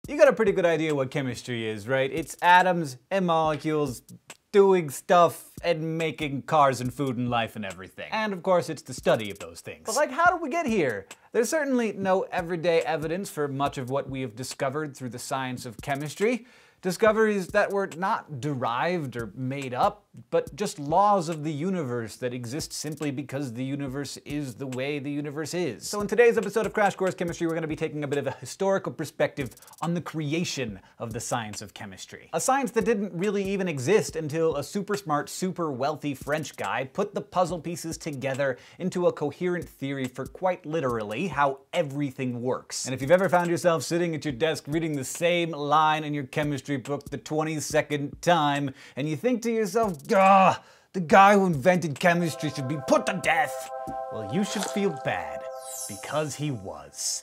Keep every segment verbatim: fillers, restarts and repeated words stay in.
You got a pretty good idea what chemistry is, right? It's atoms and molecules doing stuff and making cars and food and life and everything. And of course, it's the study of those things. But like, how did we get here? There's certainly no everyday evidence for much of what we have discovered through the science of chemistry. Discoveries that were not derived or made up, but just laws of the universe that exist simply because the universe is the way the universe is. So in today's episode of Crash Course Chemistry, we're going to be taking a bit of a historical perspective on the creation of the science of chemistry. A science that didn't really even exist until a super smart, super wealthy French guy put the puzzle pieces together into a coherent theory for quite literally how everything works. And if you've ever found yourself sitting at your desk reading the same line in your chemistry book the twenty-second time, and you think to yourself, "Gah, the guy who invented chemistry should be put to death," well, you should feel bad, because he was.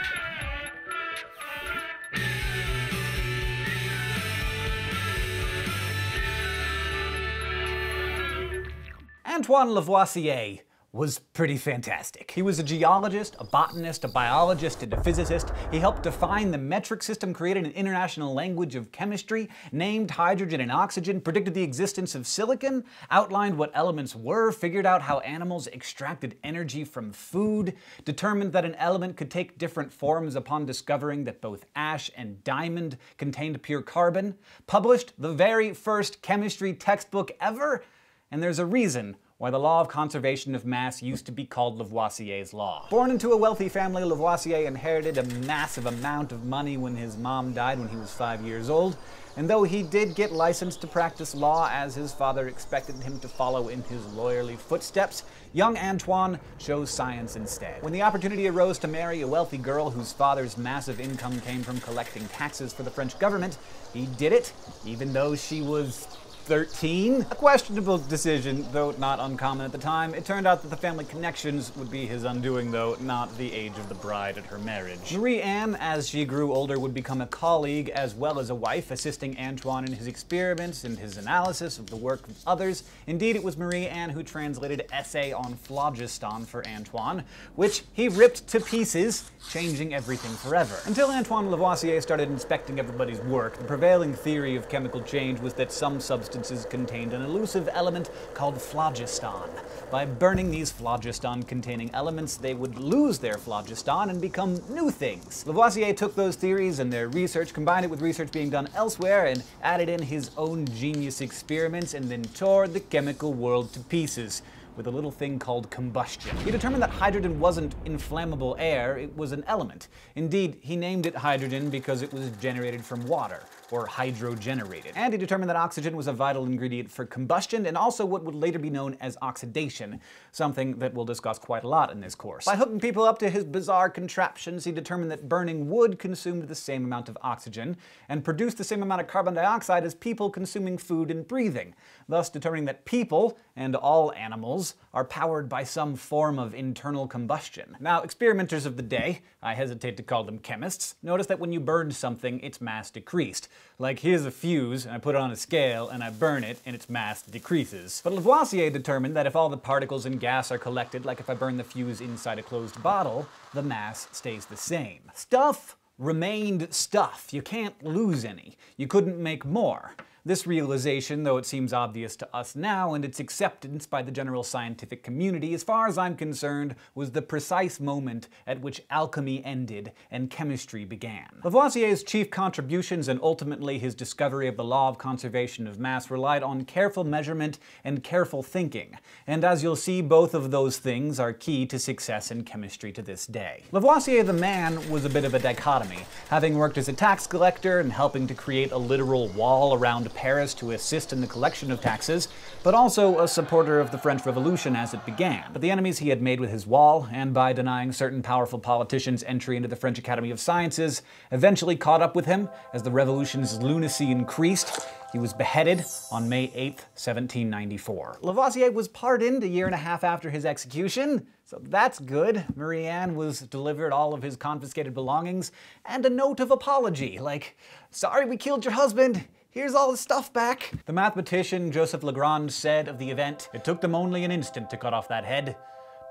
Antoine Lavoisier was pretty fantastic. He was a geologist, a botanist, a biologist, and a physicist. He helped define the metric system, created an international language of chemistry, named hydrogen and oxygen, predicted the existence of silicon, outlined what elements were, figured out how animals extracted energy from food, determined that an element could take different forms upon discovering that both ash and diamond contained pure carbon, published the very first chemistry textbook ever, and there's a reason why the law of conservation of mass used to be called Lavoisier's law. Born into a wealthy family, Lavoisier inherited a massive amount of money when his mom died when he was five years old, and though he did get licensed to practice law as his father expected him to follow in his lawyerly footsteps, young Antoine chose science instead. When the opportunity arose to marry a wealthy girl whose father's massive income came from collecting taxes for the French government, he did it, even though she was thirteen? A questionable decision, though not uncommon at the time. It turned out that the family connections would be his undoing, though, not the age of the bride at her marriage. Marie-Anne, as she grew older, would become a colleague as well as a wife, assisting Antoine in his experiments and his analysis of the work of others. Indeed, it was Marie-Anne who translated Essay on Phlogiston for Antoine, which he ripped to pieces, changing everything forever. Until Antoine Lavoisier started inspecting everybody's work, the prevailing theory of chemical change was that some substances contained an elusive element called phlogiston. By burning these phlogiston-containing elements, they would lose their phlogiston and become new things. Lavoisier took those theories and their research, combined it with research being done elsewhere, and added in his own genius experiments, and then tore the chemical world to pieces with a little thing called combustion. He determined that hydrogen wasn't inflammable air, it was an element. Indeed, he named it hydrogen because it was generated from water, or hydrogenated. And he determined that oxygen was a vital ingredient for combustion, and also what would later be known as oxidation, something that we'll discuss quite a lot in this course. By hooking people up to his bizarre contraptions, he determined that burning wood consumed the same amount of oxygen, and produced the same amount of carbon dioxide as people consuming food and breathing, thus determining that people, and all animals, are powered by some form of internal combustion. Now, experimenters of the day, I hesitate to call them chemists, notice that when you burn something, its mass decreased. Like, here's a fuse, and I put it on a scale, and I burn it, and its mass decreases. But Lavoisier determined that if all the particles and gas are collected, like if I burn the fuse inside a closed bottle, the mass stays the same. Stuff remained stuff. You can't lose any. You couldn't make more. This realization, though it seems obvious to us now, and its acceptance by the general scientific community, as far as I'm concerned, was the precise moment at which alchemy ended and chemistry began. Lavoisier's chief contributions and ultimately his discovery of the law of conservation of mass relied on careful measurement and careful thinking, and as you'll see, both of those things are key to success in chemistry to this day. Lavoisier the man was a bit of a dichotomy, having worked as a tax collector and helping to create a literal wall around Paris to assist in the collection of taxes, but also a supporter of the French Revolution as it began. But the enemies he had made with his wall, and by denying certain powerful politicians entry into the French Academy of Sciences, eventually caught up with him as the revolution's lunacy increased. He was beheaded on May eighth, seventeen ninety-four. Lavoisier was pardoned a year and a half after his execution, so that's good. Marie-Anne was delivered all of his confiscated belongings, and a note of apology, like, "Sorry we killed your husband. Here's all the stuff back." The mathematician Joseph Lagrange said of the event, "It took them only an instant to cut off that head,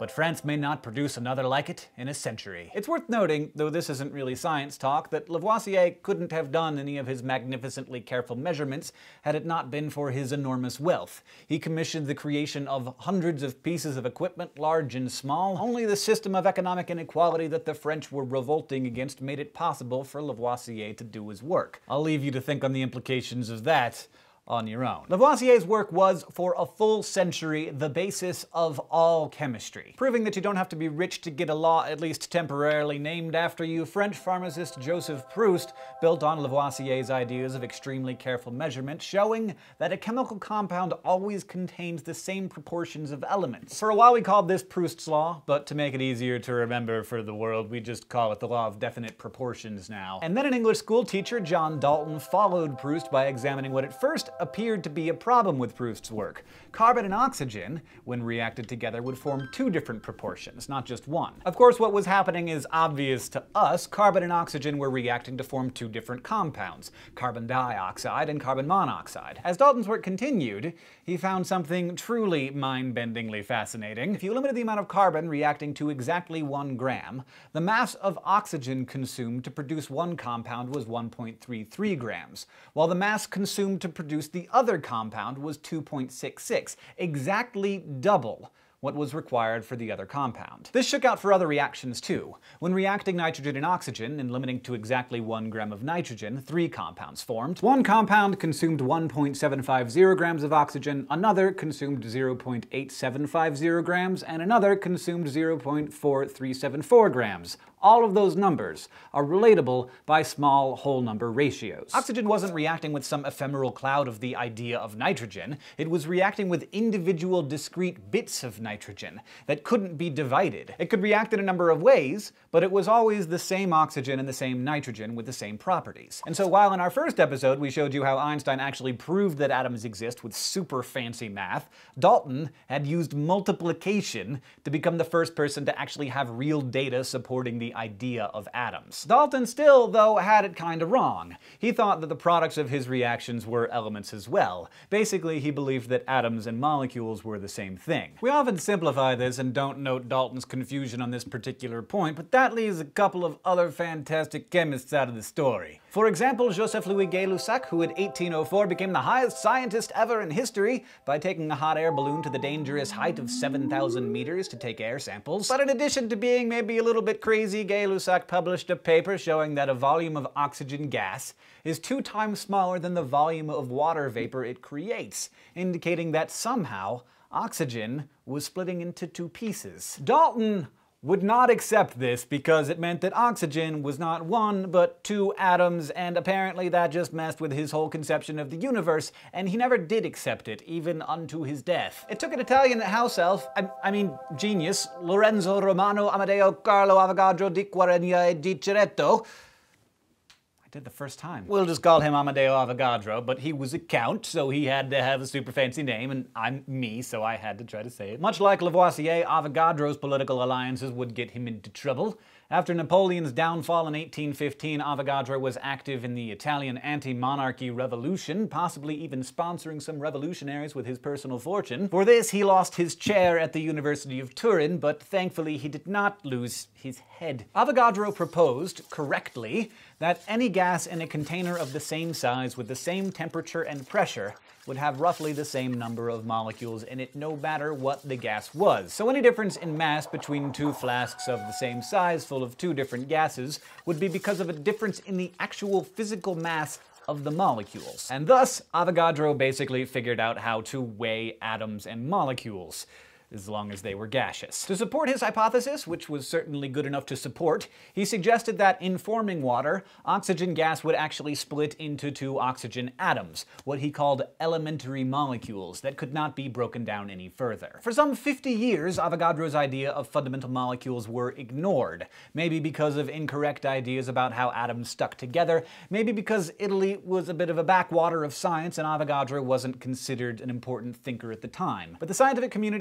but France may not produce another like it in a century. It's worth noting, though this isn't really science talk, that Lavoisier couldn't have done any of his magnificently careful measurements had it not been for his enormous wealth. He commissioned the creation of hundreds of pieces of equipment, large and small. Only the system of economic inequality that the French were revolting against made it possible for Lavoisier to do his work. I'll leave you to think on the implications of that on your own. Lavoisier's work was, for a full century, the basis of all chemistry, proving that you don't have to be rich to get a law at least temporarily named after you. French pharmacist Joseph Proust built on Lavoisier's ideas of extremely careful measurement, showing that a chemical compound always contains the same proportions of elements. For a while we called this Proust's law, but to make it easier to remember for the world, we just call it the law of definite proportions now. And then an English school teacher, John Dalton, followed Proust by examining what at first appeared to be a problem with Proust's work. Carbon and oxygen, when reacted together, would form two different proportions, not just one. Of course, what was happening is obvious to us. Carbon and oxygen were reacting to form two different compounds, carbon dioxide and carbon monoxide. As Dalton's work continued, he found something truly mind-bendingly fascinating. If you limited the amount of carbon reacting to exactly one gram, the mass of oxygen consumed to produce one compound was one point three three grams, while the mass consumed to produce the other compound was two point six six, exactly double what was required for the other compound. This shook out for other reactions too. When reacting nitrogen and oxygen and limiting to exactly one gram of nitrogen, three compounds formed. One compound consumed one point seven five zero grams of oxygen, another consumed zero point eight seven five zero grams, and another consumed zero point four three seven four grams. All of those numbers are relatable by small whole number ratios. Oxygen wasn't reacting with some ephemeral cloud of the idea of nitrogen. It was reacting with individual discrete bits of nitrogen that couldn't be divided. It could react in a number of ways, but it was always the same oxygen and the same nitrogen with the same properties. And so while in our first episode we showed you how Einstein actually proved that atoms exist with super fancy math, Dalton had used multiplication to become the first person to actually have real data supporting the idea of atoms. Dalton still, though, had it kinda wrong. He thought that the products of his reactions were elements as well. Basically, he believed that atoms and molecules were the same thing. We often simplify this and don't note Dalton's confusion on this particular point, but that leaves a couple of other fantastic chemists out of the story. For example, Joseph-Louis Gay-Lussac, who in eighteen oh four became the highest scientist ever in history by taking a hot air balloon to the dangerous height of seven thousand meters to take air samples. But in addition to being maybe a little bit crazy, Gay-Lussac published a paper showing that a volume of oxygen gas is two times smaller than the volume of water vapor it creates, indicating that somehow oxygen was splitting into two pieces. Dalton would not accept this because it meant that oxygen was not one, but two atoms, and apparently that just messed with his whole conception of the universe, and he never did accept it, even unto his death. It took an Italian house elf, I, I mean genius, Lorenzo Romano Amadeo Carlo Avogadro di Quaregna e di Ceretto. Did the first time. We'll just call him Amadeo Avogadro, but he was a count, so he had to have a super fancy name, and I'm me, so I had to try to say it. Much like Lavoisier, Avogadro's political alliances would get him into trouble. After Napoleon's downfall in eighteen fifteen, Avogadro was active in the Italian anti-monarchy revolution, possibly even sponsoring some revolutionaries with his personal fortune. For this, he lost his chair at the University of Turin, but thankfully he did not lose his head. Avogadro proposed, correctly, that any gas in a container of the same size with the same temperature and pressure would have roughly the same number of molecules in it no matter what the gas was. So any difference in mass between two flasks of the same size full of two different gases would be because of a difference in the actual physical mass of the molecules. And thus, Avogadro basically figured out how to weigh atoms and molecules, as long as they were gaseous. To support his hypothesis, which was certainly good enough to support, he suggested that in forming water, oxygen gas would actually split into two oxygen atoms, what he called elementary molecules that could not be broken down any further. For some fifty years, Avogadro's idea of fundamental molecules were ignored, maybe because of incorrect ideas about how atoms stuck together, maybe because Italy was a bit of a backwater of science and Avogadro wasn't considered an important thinker at the time. But the scientific community, as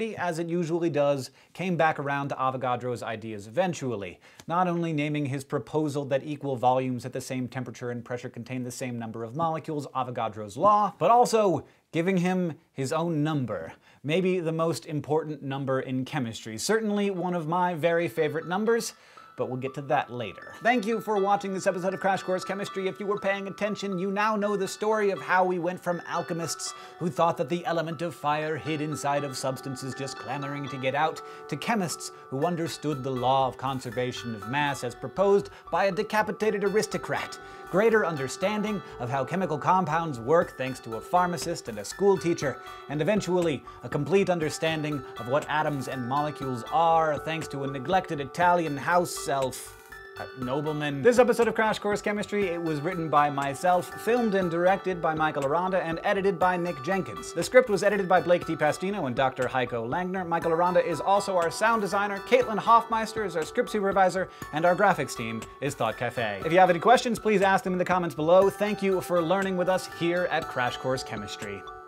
it usually does, came back around to Avogadro's ideas eventually, not only naming his proposal that equal volumes at the same temperature and pressure contain the same number of molecules, Avogadro's law, but also giving him his own number. Maybe the most important number in chemistry. Certainly one of my very favorite numbers, but we'll get to that later. Thank you for watching this episode of Crash Course Chemistry. If you were paying attention, you now know the story of how we went from alchemists who thought that the element of fire hid inside of substances just clamoring to get out, to chemists who understood the law of conservation of mass as proposed by a decapitated aristocrat. Greater understanding of how chemical compounds work thanks to a pharmacist and a school teacher, and eventually a complete understanding of what atoms and molecules are thanks to a neglected Italian house elf. A nobleman. This episode of Crash Course Chemistry, it was written by myself, filmed and directed by Michael Aranda, and edited by Nick Jenkins. The script was edited by Blake D. Pastino and Doctor Heiko Langner. Michael Aranda is also our sound designer, Caitlin Hoffmeister is our script supervisor, and our graphics team is Thought Cafe. If you have any questions, please ask them in the comments below. Thank you for learning with us here at Crash Course Chemistry.